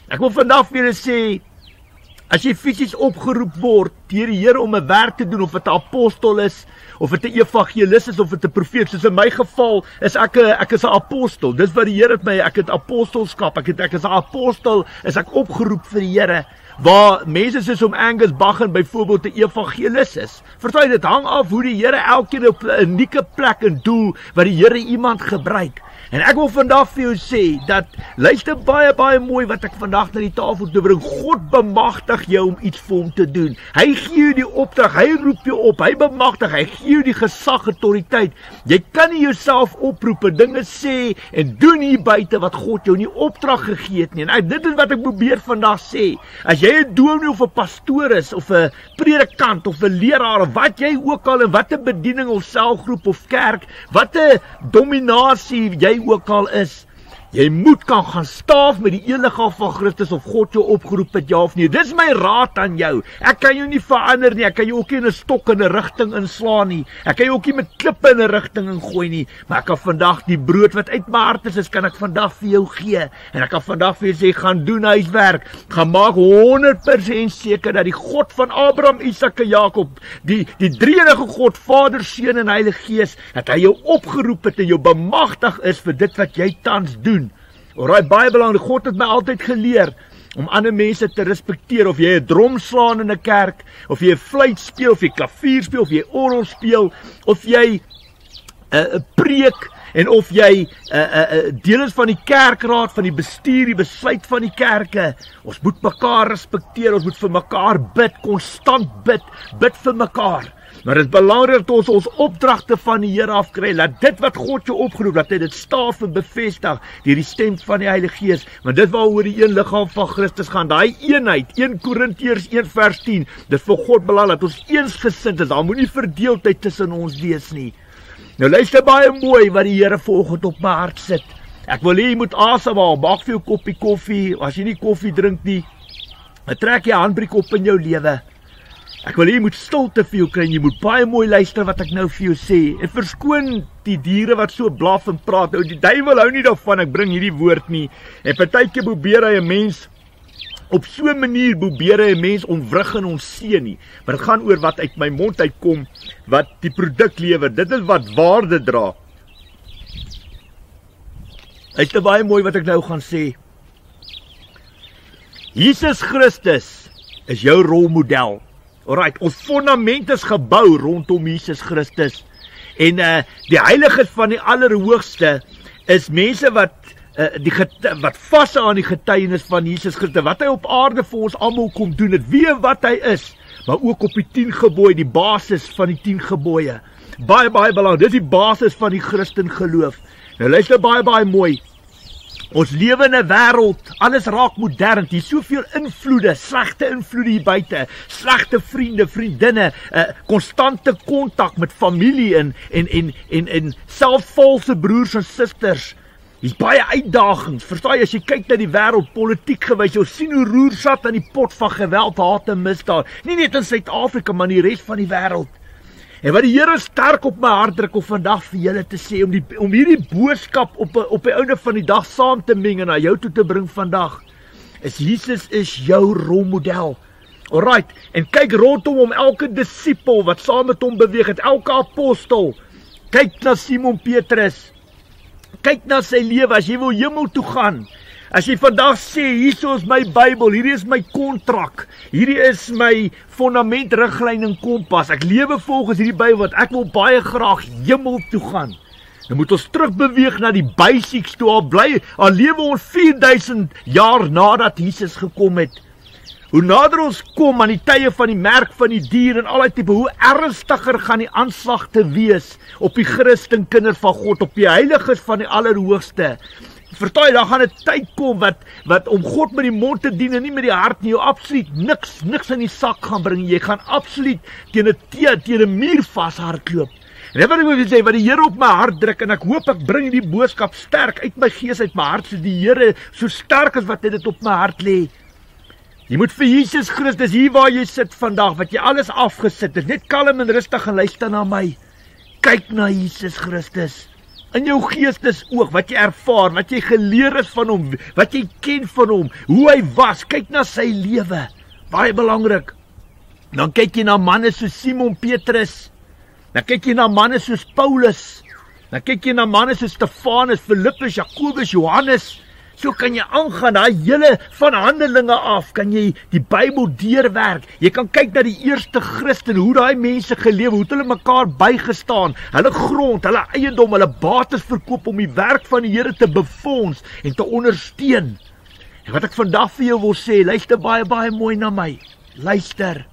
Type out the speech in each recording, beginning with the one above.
Ek wil vandag vir julle sê, as jy fisies opgeroep word deur die Here om 'n werk te doen, of dit 'n apostel is, of dit 'n evangelis is, of dit 'n profeet, soos in my geval is ek is 'n apostel. Dis wat die Here het my, ek het apostelskap, ek is 'n apostel, is ek opgeroep vir die Here. Waar mense soos om Angus Baggen byvoorbeeld 'n evangelis is. Verstaan jy, dit hang af hoe die Here elkeen op 'n unieke plek en doel wat die Here iemand gebruik. En ek wil vandag vir jou sê dat, luister baie mooi wat ek vandag na die tafel toe bring. God bemagtig jou om iets vir hom te doen. Hy gee jou die opdrag, hy roep jou op, hy bemagtig, hy gee jou die gesag, autoriteit. Jy kan nie jouself oproep en dinge sê en doen hier buite wat God jou nie opdrag gegee het nie. En dit is wat ek probeer vandag sê. As jy 'n dominee of 'n pastoor is, of 'n predikant, of 'n leraar, of wat jy ook al, in watter bediening of selgroep of kerk, watter dominasie jy ook al is, jy moet kan gaan staaf met die een liggaam van Christus of God jou opgeroep het, ja of nee. Dis my raad aan jou. Ek kan jou nie verander nie, ek kan jou ook nie in 'n stok in 'n rigting inslaan nie, ek kan jou ook nie met klippe in 'n rigting ingooi nie, maar ek kan vandag die brood wat uit my hart is, kan ek vandag vir jou gee, en ek kan vandag vir jou sê, gaan doen huiswerk, gaan maak 100% seker dat die God van Abraham, Isak en Jakob, die drie-enige God, Vader, Seun en Heilige Gees, dat hy jou opgeroep het en jou bemagtig is vir dit wat jy tans doen. Alright, baie belangrik, God het my altyd geleer om ander mense te respekteer, of jy 'n drom slaan in 'n kerk, of jy 'n fluit speel, of jy klavier speel, of jy orgel speel, of jy 'n preek, en of jy deel is van die kerkraad, van die bestuur, die besluit van die kerke. Ons moet mekaar respekteer, ons moet vir mekaar bid, konstant bid vir mekaar. Maar dit is belangrik dat ons opdragte van die Here afkry, dat dit wat God jou opgeroep, dat hy dit staaf en bevestig deur die stem van die Heilige Gees. Want dit waaroor die een liggaam van Christus gaan, daai eenheid, 1 Korintiërs 1:10, dit vir God belangrik dat ons eensgesind is, daar moet nie verdeeldheid tussen ons wees nie. Nou luister baie mooi wat die Here vanoggend op my hart sit. Ek wil hê jy moet asemhaal, maak vir jou koppie koffie, as jy nie koffie drink nie, dan trek jy 'n handbriek op in jou lewe. Ek wil hê jy moet stilte vir jou kry, jy moet baie mooi luister wat ek nou vir jou sê, en verskoon die diere wat so blaf en praat. Nou, die duiwel hou nie daarvan, ek bring hierdie woord nie, en partykeer probeer hy 'n mens, op so 'n manier probeer hy 'n mens omwrig en onseën nie, maar dit gaan oor wat uit my mond uitkom, wat die produk lewer, dit is wat waarde dra. Is dit baie mooi wat ek nou gaan sê. Jesus Christus is jou rolmodel. Alright, ons fondament is gebou rondom Jesus Christus. En die heiliges van die Allerhoogste is mense wat vashou aan die getuienis van Jesus Christus, wat hy op aarde vir ons almal kom doen, het weet wat hy is, maar ook op die 10 gebooie, die basis van die 10 gebooie. Baie belangrik, dit is die basis van die Christen geloof. Nou luister baie mooi. Ons lewe in 'n wêreld, alles raak modern, hier is soveel invloede, slegte invloede hier buite, slegte vriende, vriendinne, konstante kontak met familie en selfs valse broers en susters. Hier's baie uitdagings, verstaan jy, as jy kyk na die wêreld, politiek gewys, jy sien hoe roer sat aan die pot van geweld, haat en misdaad, nie net in Suid-Afrika, maar in die res van die wêreld. En wat die Here sterk op my hart druk om vandag vir julle te sê, om hierdie boodskap op die einde van die dag saam te meng en na jou toe te bring vandag, is Jesus is jou rolmodel. Alright, en kyk rondom hom, elke disipel wat saam met hom beweeg het, elke apostel, kyk na Simon Petrus, kyk na sy lewe, as jy wil hemel toe gaan, as jy vandag sê, hier is my Bybel, hierdie is my kontrak, hierdie is my fondament, riglyn en kompas, ek lewe volgens hierdie Bybel, want ek wil baie graag hemel toe gaan. Dan moet ons terugbeweeg na die basics toe, al lewe ons 4000 jaar nadat Jesus gekom het. Hoe nader ons kom aan die tye van die merk van die dier en al die tipe, hoe ernstiger gaan die aanslag te wees op die Christen kinders van God, op die heiliges van die Allerhoogste. Verstaan jy, dan gaan 'n tyd kom wat om God met die mond te dien en nie met die hart nie, jou absoluut niks in die sak gaan bring. Jy gaan absoluut teen 'n muur vashardloop. En dit wat ek wil sê, wat die Here op my hart druk, en ek hoop ek bring die boodskap sterk uit my gees, uit my hart, so die Here so sterk as wat hy dit op my hart lê. Jy moet vir Jesus Christus, hier waar jy sit vandag, wat jy alles afgesit het, net kalm en rustig en luister na my. Kyk na Jesus Christus. in jou geestesoog, wat jy ervaar, wat jy geleer is van hom, wat jy ken van hom, hoe hy was, kyk na sy lewe, baie belangrik. Dan kyk jy na manne soos Simon Petrus, dan kyk jy na manne soos Paulus, dan kyk jy na manne soos Stefanus, Filippus, Jakobus, Johannes. So kan jy aangaan, daai hele van Handelinge af, kan jy die Bybel deurwerk. Jy kan kyk na die eerste Christen, hoe daai mense geleef, hoe het hulle mekaar bygestaan, hulle grond, hulle eiendom, hulle bates verkoop om die werk van die Here te befonds en te ondersteun. En wat ek vandag vir jou wil sê, luister baie mooi na my. Luister.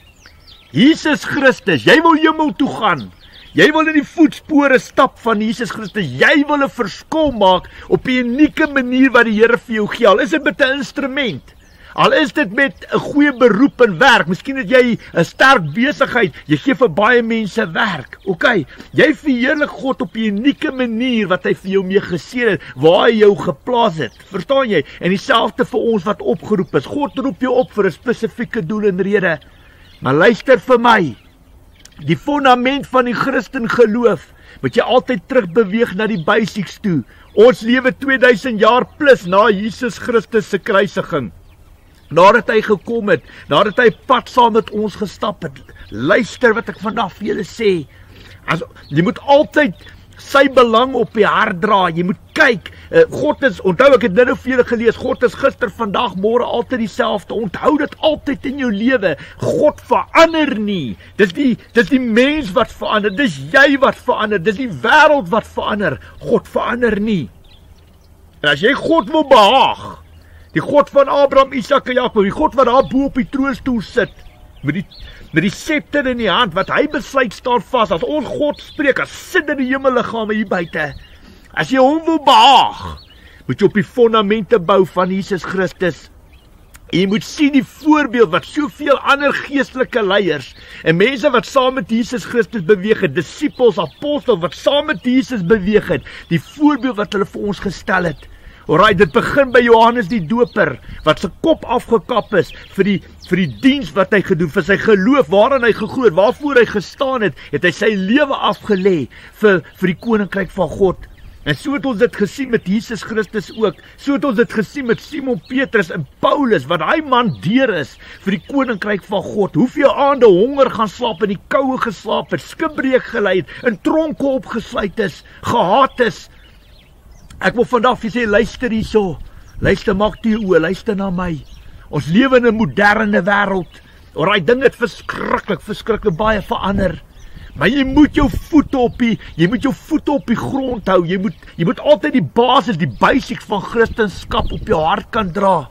Jesus Christus, jy wil hemel toe gaan. Jy wil in die voetspore stap van Jesus Christus. Jy wil 'n verskil maak op 'n unieke manier wat die Here vir jou gee. Al is dit met 'n instrument. Al is dit met 'n goeie beroep en werk. Miskien het jy 'n sterk besigheid. Jy gee vir baie mense werk. OK, jy verheerlik God op 'n unieke manier wat hy vir jou mee geseën het, waar hy jou geplaas het. Verstaan jy? En dieselfde vir ons wat opgeroep is. God roep jou op vir 'n spesifieke doel en rede. Maar luister vir my. Die fundament van die Christen geloof, moet jy altyd terugbeweeg na die basics toe. Ons lewe 2000 jaar plus na Jesus Christus se kruisiging. Nadat hy gekom het, nadat hy pad saam met ons gestap het. Luister wat ek vandag vir julle sê. Jy moet altyd sy belang op die hart dra. Jy moet kyk, God is, onthou ek het net nou vir julle gelees, God is gister, vandag, môre altyd dieselfde. Onthou dit altyd in jou lewe. God verander nie. Dis die mens wat verander, dis jy wat verander, dis die wêreld wat verander. God verander nie. En as jy God wil behaag, die God van Abraham, Isak en Jakob, die God wat daar bo op die troonstoel sit, met die scepter in die hand, wat hy besluit staan vas. As ons God spreek, as sit in die hemelliggame hier buite. As jy hom wil behaag, moet jy op die fondamente bou van Jesus Christus. En jy moet sien die voorbeeld wat soveel ander geestelike leiers en mense wat saam met Jesus Christus beweeg het, disippels, apostels wat saam met Jesus beweeg het, die voorbeeld wat hulle vir ons gestel het. Alright, dit begin by Johannes die Doper, wat sy kop afgekap is vir die diens wat hy gedoen, vir sy geloof, waarin hy geglo het, waarvoor hy gestaan het, het hy sy lewe afgelê vir die koninkryk van God. En so het ons dit gesien met Jesus Christus ook, so het ons dit gesien met Simon Petrus en Paulus, wat hy man deur is vir die koninkryk van God. Hoeveel aande honger gaan slaap, in die koue geslaap het, skipbreek gelei het, in tronke opgesluit is, gehaat is. Ek wil vandag vir sê, luister hierso, luister, maak die oë, luister na my. Ons lewe in 'n moderne wêreld. Alraai, dinge het verskriklik baie verander. Maar jy moet jou voete op die grond hou. Jy moet altyd die basis, die basics van Christendom op jou hart kan dra.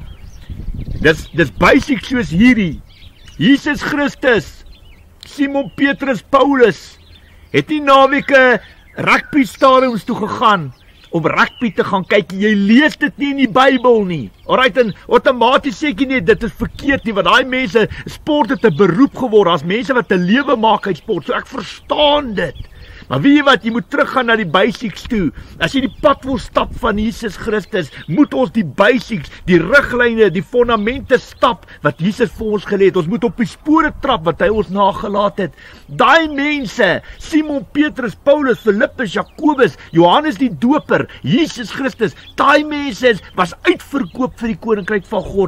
Dis basics soos hierdie. Jesus Christus, Simon Petrus, Paulus het nie naweke rugby stadiums toe gegaan om rugby te gaan kyk. Jy lees dit nie in die Bybel nie. Alright, en outomaties sê ek nie, dit is verkeerd nie, want daai mense, sport het 'n beroep geword, as mense wat 'n lewe maak uit sport, so ek verstaan dit. Maar weet jy wat, jy moet teruggaan na die basics toe. As jy die pad wil stap van Jesus Christus, moet ons die basics, die riglyne, die fondamente stap, wat Jesus vir ons geleer het. Ons moet op die spore trap, wat hy ons nagelaat het. Daai mense, Simon Petrus, Paulus, Filippus, Jakobus, Johannes die Doper, Jesus Christus, daai mense was uitverkoop vir die koninkryk van God.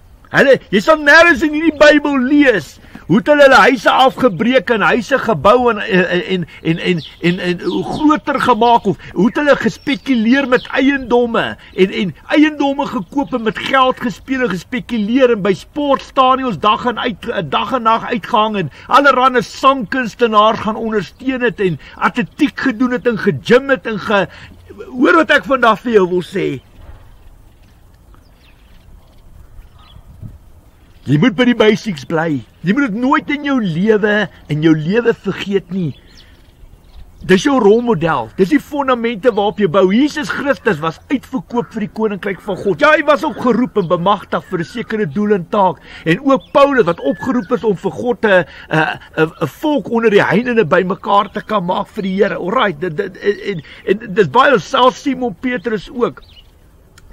Jy sal nêrens in hierdie Bybel lees hoe het hulle huise afgebreek en huise gebou en groter gemaak, of hoe het hulle gespekuleer met eiendomme en eiendomme gekoop en met geld gespeel en gespekuleer en by sportstadions dag en nag uitgehang en allerhande sangkunstenaars gaan ondersteun het en atletiek gedoen het en gegym het en hoor wat ek vandag vir jou wil sê. Jy moet by die basics bly. Jy moet dit nooit in jou lewe vergeet nie. Dis jou rolmodel. Dis die fondamente waarop jy bou. Jesus Christus was uitverkoop vir die koninkryk van God. Ja, hy was opgeroep en bemagtig vir 'n sekere doel en taak. En ook Paulus wat opgeroep is om vir God 'n volk onder die heidene bymekaar te kan maak vir die Here. Alright, dis baie selfs Simon Petrus ook.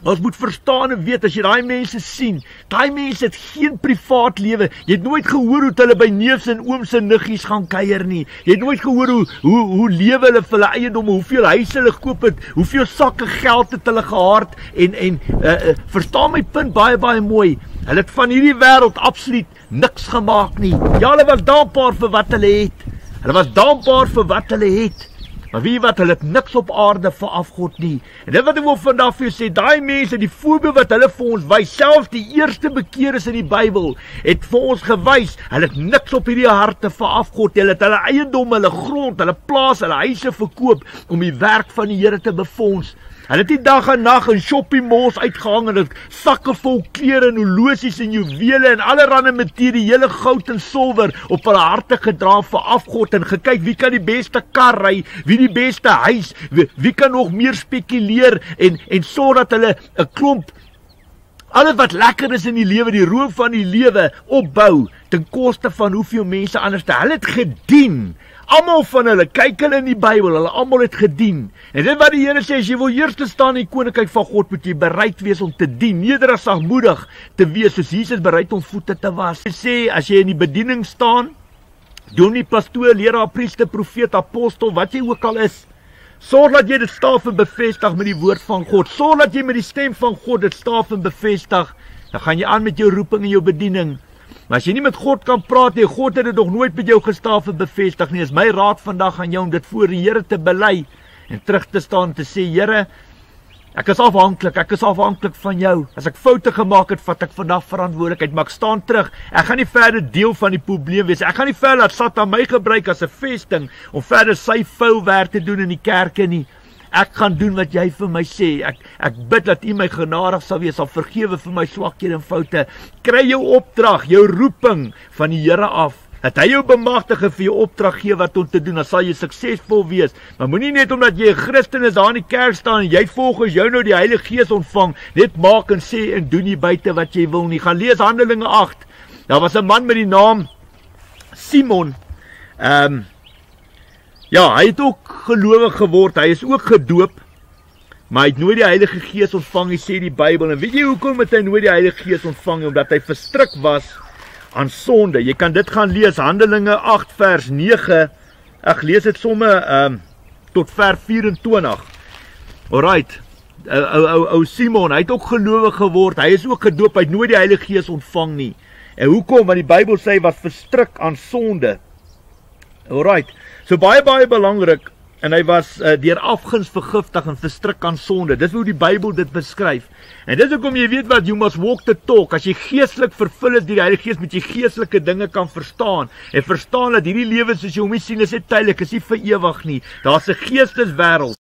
Ons moet verstaan en weet, as jy daai mense sien, daai mense het geen privaat lewe. Jy het nooit gehoor hoe hulle by neefs en ooms en niggies gaan kuier nie. Jy het nooit gehoor hoe lewe hulle vir hulle eiendomme, hoeveel huise hulle gekoop het, hoeveel sakke geld het hulle gehard en verstaan my punt baie mooi. Hulle het van hierdie wêreld absoluut niks gemaak nie. Ja, hulle was dankbaar vir wat hulle het. Hulle was dankbaar vir wat hulle het. Maar weet jy wat, hulle het niks op aarde vir afgod nie. En dit wat ek wil vandag vir jou sê, daai mense, die voorbeeld wat hulle vir ons wys, selfs die eerste bekeerdes in die Bybel, het vir ons gewys, hulle het niks op hierdie harte vir afgod. Hulle het hulle eiendom, hulle grond, hulle plaas, hulle huise verkoop, om die werk van die Here te befonds. Hulle het die dag en nag in shopping malls uitgehang en het sakke vol klere en horlosies en juwele en allerlei materiële goud en silwer op hulle harte gedra vir afgod en gekyk wie kan die beste kar ry, wie die beste huis, wie kan nog meer spekuleer en sodat hulle 'n klomp alles wat lekker is in die lewe, die roem van die lewe opbou ten koste van hoeveel mense anders te. Hulle het gedien. Almal van hulle, kyk hulle in die Bybel, hulle almal het gedien. En dit wat die Here sê, as jy wil eers te staan in die koninkryk van God, moet jy bereid wees om te dien, nederig sagmoedig te wees, soos Jesus bereid om voete te was. Hy sê, as jy in die bediening staan, dominee, pastoor, leraar, priester, profeet, apostel, wat jy ook al is, sorg dat jy dit staaf en bevestig met die woord van God. Sorg dat jy met die stem van God dit staaf en bevestig. Dan gaan jy aan met jou roeping en jou bediening. Maar as jy nie met God kan praat nie, God het dit nog nooit met jou gestaaf en bevestig nie. Is my raad vandag aan jou om dit voor die Here te bely en terug te staan en te sê, Here, ek is afhanklik van jou. As ek foute gemaak het, vat ek vandag verantwoordelikheid, maar ek staan terug. Ek gaan nie verder deel van die probleem wees. Ek gaan nie verder laat Satan my gebruik as 'n vesting om verder sy vuil werk te doen in die kerke nie. Ek gaan doen wat jy vir my sê. Ek bid dat U my genadig sal wees, sal vergewe vir my swakhede en foute. Kry jou opdrag, jou roeping van die Here af. Dat hy jou bemagtig vir jou opdrag gee wat om te doen, dan sal jy suksesvol wees. Maar moenie net omdat jy 'n Christen is daar in die kerk staan en jy volgens jou nou die Heilige Gees ontvang, net maak en sê en doen nie buite wat jy wil nie. Gaan lees Handelinge 8. Daar was 'n man met die naam Simon. Ja, hy het ook gelowig geword, hy is ook gedoop, maar hy het nooit die Heilige Gees ontvang, sê die Bybel. En weet jy hoekom het hy nooit die Heilige Gees ontvang? Omdat hy verstrik was aan sonde. Jy kan dit gaan lees, Handelinge 8 vers 9, ek lees dit somme tot vers 24. Alright, ou Simon, hy het ook gelowig geword, hy is ook gedoop, hy het nooit die Heilige Gees ontvang nie. En hoekom? Want die Bybel sê hy was verstrik aan sonde. Alright, so baie belangrik, en hy was deur afguns vergiftig en verstrik aan sonde. Dis hoe die Bybel dit beskryf. En dis hoekom jy weet wat, you must walk the talk. As jy geestelik vervul is deur die Heilige Gees, moet jy geestelike dinge kan verstaan. En verstaan dat hierdie lewe soos jy hom nie sien, is net tydelik, is nie vir ewig nie. Daar's 'n geesteswêreld.